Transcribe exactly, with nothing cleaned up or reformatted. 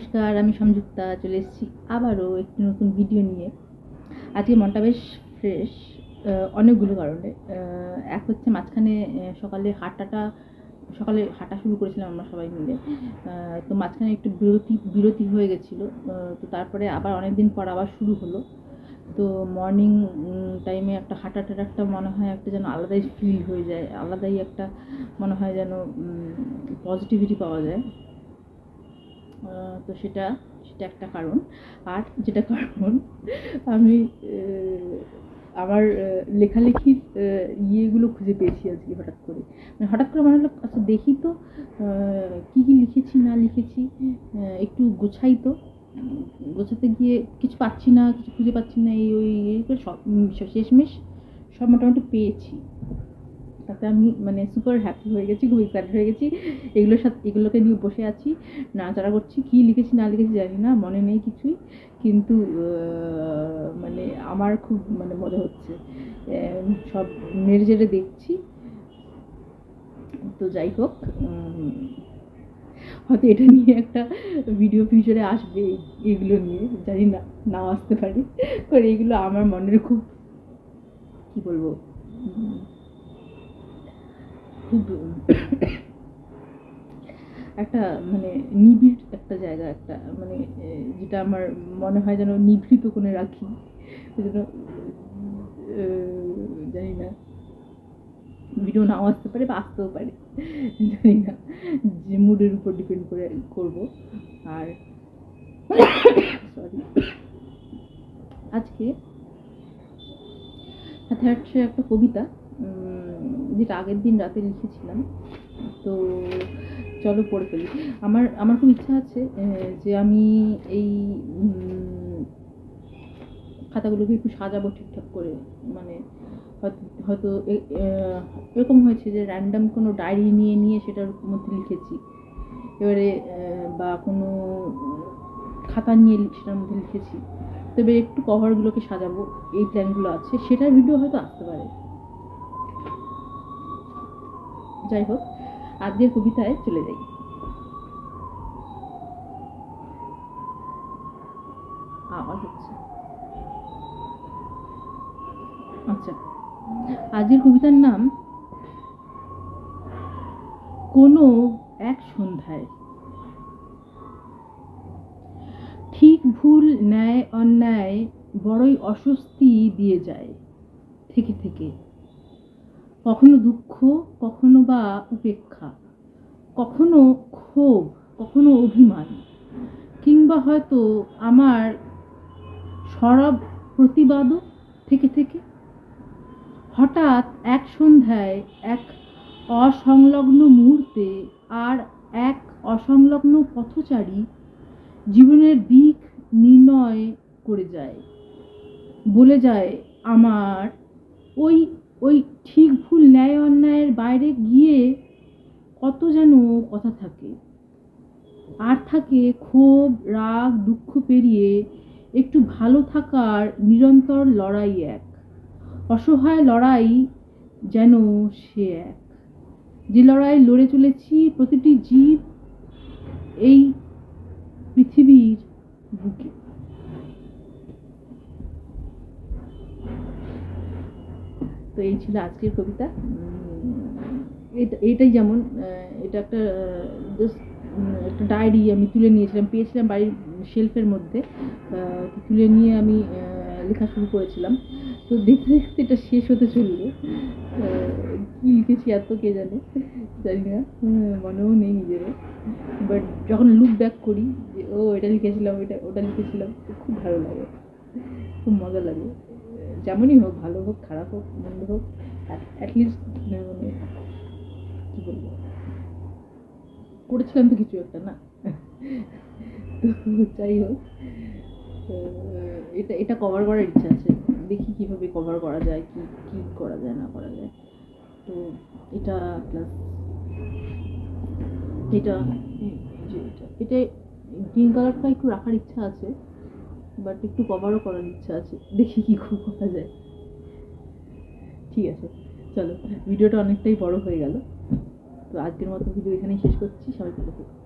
নমস্কার, আমি সংযুক্তা চলে এসেছি আবারও একটি নতুন ভিডিও নিয়ে। আজকে মনটা বেশ ফ্রেশ অনেকগুলো কারণে। এক হচ্ছে মাঝখানে সকালে হাঁটাটা সকালে হাঁটা শুরু করেছিলাম আমরা সবাই মিলে, তো মাঝখানে একটু বিরতি বিরতি হয়ে গেছিলো। তো তারপরে আবার অনেক দিন পর আবার শুরু হলো। তো মর্নিং টাইমে একটা হাঁটাটার একটা মনে হয় একটা যেন আলাদাই ফিল হয়ে যায়, আলাদাই একটা মনে হয় যেন পজিটিভিটি পাওয়া যায়। তো সেটা সেটা একটা কারণ। আর যেটা কারণ, আমি আমার লেখালেখির ইয়েগুলো খুঁজে পেয়েছি আজকে হঠাৎ করে। মানে হঠাৎ করে মনে হলো আচ্ছা দেখি তো কী কী লিখেছি না লিখেছি, একটু গোছাই তো। গোছাতে গিয়ে কিছু পাচ্ছি না, কিছু খুঁজে পাচ্ছি না, এই ওই এই করে সব শেষমেশ সব মোটামুটি পেয়েছি। তাতে আমি মানে সুপার হ্যাপি হয়ে গেছি, খুব এক্সাইটেড হয়ে গেছি। এগুলোর সাথে এগুলোকে নিয়ে বসে আছি, নাড়াচাড়া করছি। কী লিখেছি না লিখেছি জানি না, মনে নেই কিছুই, কিন্তু মানে আমার খুব মানে মজা হচ্ছে, সব নেড়ে চেড়ে দেখছি। তো যাই হোক, হয়তো এটা নিয়ে একটা ভিডিও ফিউচারে আসবে, এগুলো নিয়ে জানি না, নাও আসতে পারে। কারণ এইগুলো আমার মনের খুব কী বলবো, খুব একটা মানে নিবিড় একটা জায়গা, একটা মানে যেটা আমার মনে হয় যেন নিভৃত কোণে রাখি। ওই জন্য জানি না, ভিডিও নাও আসতে পারে বা আসতেও পারে, জানি না, যে মুডের উপর ডিপেন্ড করে করবো। আর সরি, আজকে সাথে হচ্ছে একটা কবিতা যেটা আগের দিন রাতে লিখেছিলাম, তো চলো পড়ে ফেলি। আমার আমার খুব ইচ্ছা আছে যে আমি এই খাতাগুলোকে একটু সাজাবো ঠিকঠাক করে। মানে হয়তো এরকম হয়েছে যে র্যান্ডাম কোনো ডায়েরি নিয়ে নিয়ে সেটার মধ্যে লিখেছি, এবারে বা কোনো খাতা নিয়ে সেটার মধ্যে লিখেছি। তবে একটু কভারগুলোকে সাজাবো, এই প্ল্যানগুলো আছে, সেটার ভিডিও হয়তো আসতে পারে। যাই হোক, আজকের কবিতায় চলে যাই। আওয়াজ হচ্ছে, আচ্ছা। আজকের কবিতার নাম কোনো এক সন্ধ্যায়। ঠিক ভুল ন্যায় অন্যায় বড়ই অস্বস্তি দিয়ে যায় থেকে থেকে, কখনো দুঃখ, কখনো বা উপেক্ষা, কখনো ক্ষোভ, কখনো অভিমান, কিংবা হয়তো আমার সরব প্রতিবাদও থেকে থেকে। হঠাৎ এক সন্ধ্যায়, এক অসংলগ্ন মুহূর্তে আর এক অসংলগ্ন পথচারী জীবনের দিক নির্ণয় করে যায়, বলে যায় আমার ওই ওই ঠিক ভুল ন্যায় অন্যায়ের বাইরে গিয়ে কত যেন কথা থাকে। আর থাকে ক্ষোভ, রাগ, দুঃখ পেরিয়ে একটু ভালো থাকার নিরন্তর লড়াই, এক অসহায় লড়াই, যেন সে এক, যে লড়াই লড়ে চলেছি প্রতিটি জীব এই পৃথিবীর বুকে। তো এই ছিল আজকের কবিতা। এটা এইটাই যেমন এটা একটা জাস্ট একটা ডায়েরি আমি তুলে নিয়েছিলাম, পেয়েছিলাম বাড়ির শেলফের মধ্যে, তুলে নিয়ে আমি লেখা শুরু করেছিলাম। তো দেখতে দেখতে এটা শেষ হতে চললো। কী লিখেছি এত কে জানে, জানি না, মনেও নেই নিজেরও। বাট যখন লুক ব্যাক করি যে ও এটা লিখেছিলাম, ওইটা ওটা লিখেছিলাম, খুব ভালো লাগে, খুব মজা লাগে। যেমনই হোক, ভালো হোক, খারাপ হোক, মন্দ হোক, অ্যাটলিস্ট মানে কী বলবো, করেছিলাম তো কিছু একটা, না? তো যাই হোক, এটা এটা কভার করার ইচ্ছা আছে, দেখি কীভাবে কভার করা যায়, কি কী করা যায় না করা যায়। তো এটা প্লাস এটা এটা গ্রিন কালারটা একটু রাখার ইচ্ছা আছে, বাট একটু কভারও করার ইচ্ছা আছে, দেখি কী করা যায়। ঠিক আছে, চলো, ভিডিওটা অনেকটাই বড় হয়ে গেল, তো আজকের মতো ভিডিও এখানেই শেষ করছি। সবাই ভালো থাকো।